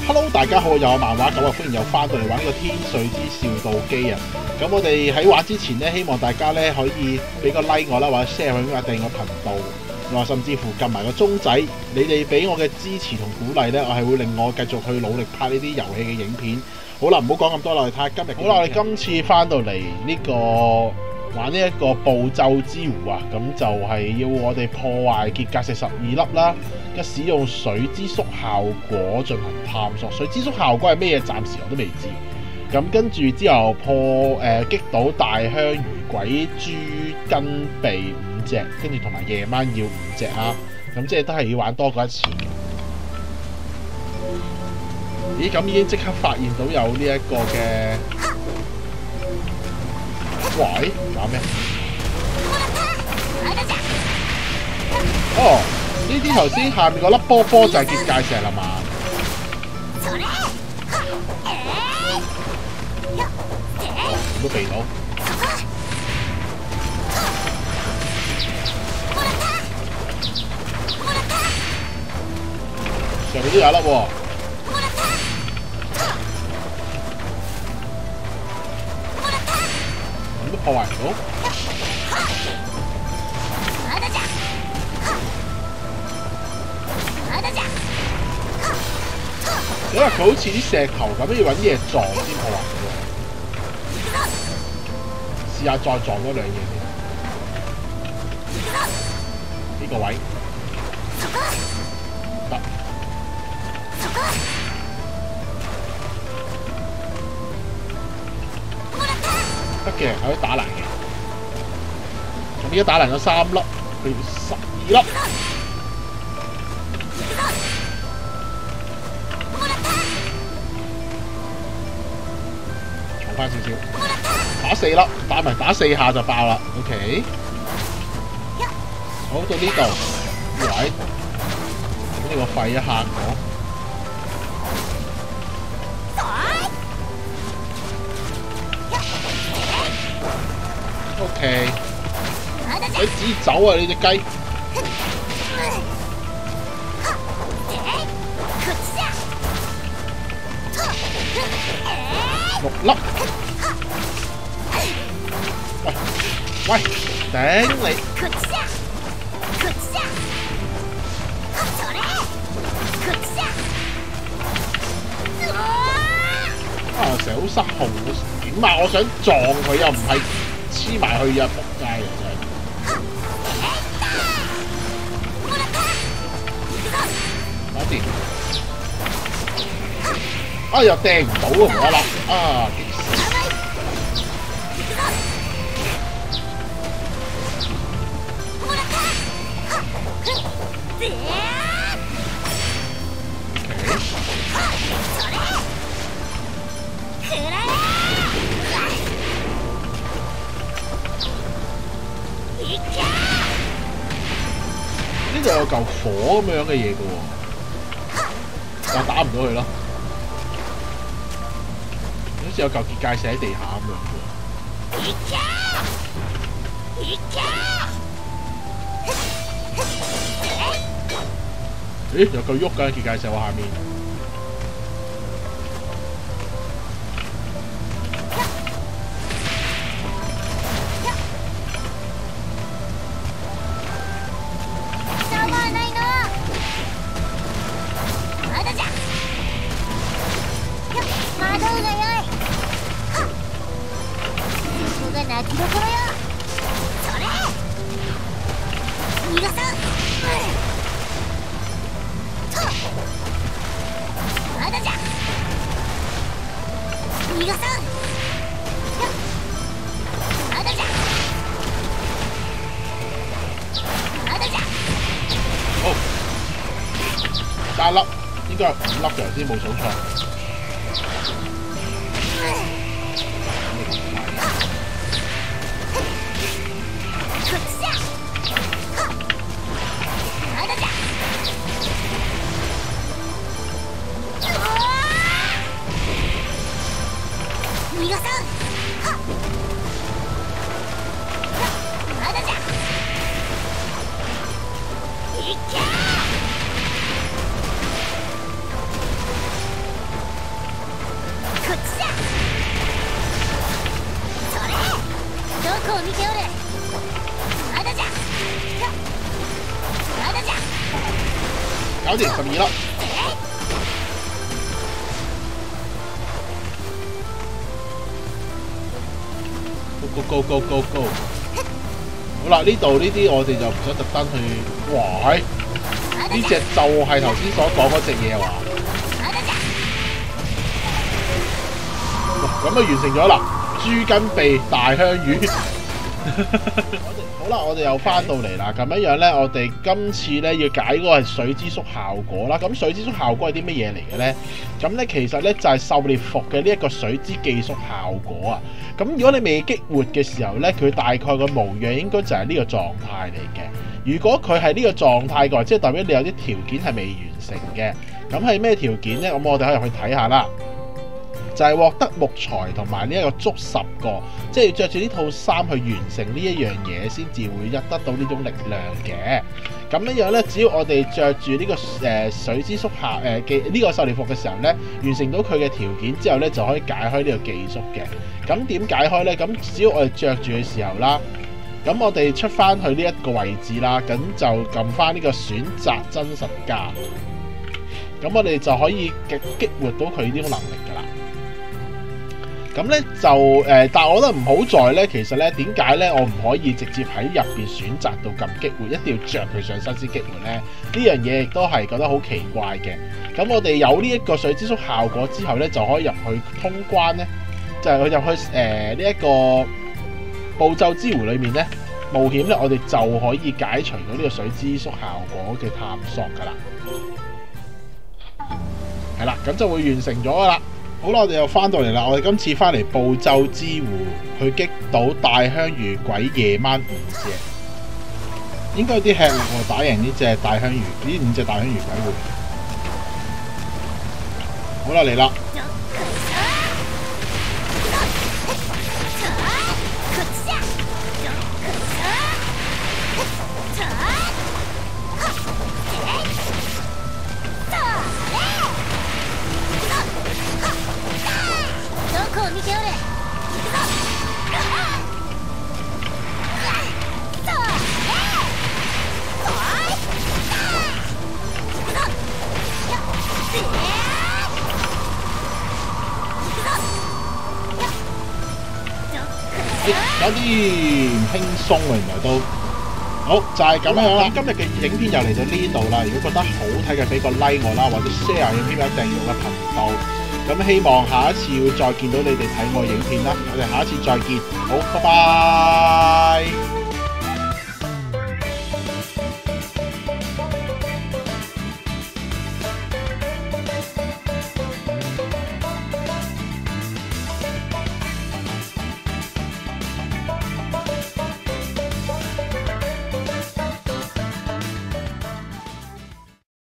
Hello， 大家好，又有漫畫狗啊，歡迎又翻到嚟玩呢個天瑞之笑道機啊！咁我哋喺玩之前咧，希望大家咧可以俾個 like 我啦，或者 share 去訂閱我頻道，或甚至乎撳埋個鐘仔。你哋俾我嘅支持同鼓勵咧，我係會令我繼續去努力拍呢啲遊戲嘅影片。好啦，唔好講咁多啦，我哋睇下今日。好啦，我哋今次翻到嚟呢個玩呢一個步驟之湖啊，咁就係要我哋破壞結界石12粒啦。嘅使用水之宿效果進行探索，水之宿效果係咩嘢？暫時我都未知。咁跟住之後擊倒大香魚鬼豬跟鼻5隻，跟住同埋夜晚要5隻啊！咁即係都係要玩多過一次。咦？咁已經即刻發現到有呢一個嘅，喂，搞咩？哦！呢啲頭先下面嗰粒波波就係結界石啦嘛，都避到，上面都有一粒喎，咁都破壞唔到。因為佢好似啲石頭咁，要揾嘢撞先破壞嘅喎。試下再撞多2嘢先。呢個位得，得嘅，可以打爛嘅。咁而家打爛咗3粒，佢12粒。翻少少，打4粒，打4下就爆啦。OK， 好到呢度，位，咁呢個廢一下我。OK， 你指走啊！你隻雞。6粒，喂，頂你！啊，成日好失控，點啊？我想撞佢又唔係黐埋去啊！仆街啊！真係，搞掂。啊！又掟唔到啊！無啦啦啊！呢度有嚿火咁樣嘅嘢嘅喎，但打唔到佢咯。好似有嚿結界石喺地下咁樣喎。咦？有嚿喐㗎結界石喎下面。好，加一粒，應該有5粒嘅先冇數錯。 搞掂12粒。Go go go go go！ 好啦，呢度呢啲我哋就唔使特登去。哇！呢隻就係頭先所講嗰隻嘢話。咁啊完成咗啦！豬筋鼻大香魚。好啦，我哋又翻到嚟啦。咁樣咧，我哋今次咧要解嗰個係水之宿效果啦。咁水之宿效果係啲乜嘢嚟嘅咧？咁咧其實咧就係狩獵服嘅呢一個水之寄宿效果啊。咁如果你未激活嘅時候咧，佢大概個模樣應該就係呢個狀態嚟嘅。如果佢係呢個狀態嘅話，即係代表你有啲條件係未完成嘅。咁係咩條件咧？咁我哋可以去睇下啦。就係獲得木材同埋呢一個竹10個，即係要着住呢套衫去完成呢一樣嘢，先至會得到呢種力量嘅。咁樣咧，只要我哋着住呢個水之宿下嘅呢個狩獵服嘅時候咧，完成到佢嘅條件之後咧，就可以解開呢個寄宿嘅。咁點解開咧？咁只要我哋着住嘅時候啦，咁我哋出翻去呢一個位置啦，咁就撳翻呢個選擇真實加，咁我哋就可以激活到佢呢種能力㗎啦。咁咧就但係我覺得唔好在咧，其實咧點解咧我唔可以直接喺入邊選擇到撳激活，一定要着佢上身先激活咧？呢樣嘢亦都係覺得好奇怪嘅。咁我哋有呢一個水之宿效果之後咧，就可以入去通關咧，就係入去呢一個步驟之湖裏面咧冒險咧，我哋就可以解除到呢個水之宿效果嘅探索㗎啦。係啦，咁就會完成咗㗎啦。好啦，我哋又翻到嚟啦。我哋今次翻嚟步驟之湖去擊倒大香魚鬼夜晚5隻，應該有啲吃力喎，打贏呢隻大香魚，呢5隻大香魚鬼會。好啦，嚟啦！有啲唔輕鬆喎，原來都好就係咁樣啦。今日嘅影片就嚟到呢度啦。如果覺得好睇嘅，俾個 like 我啦，或者 share 影片或者訂閱我嘅頻道。咁希望下一次會再見到你哋睇我影片啦。我哋下一次再見，好，拜拜。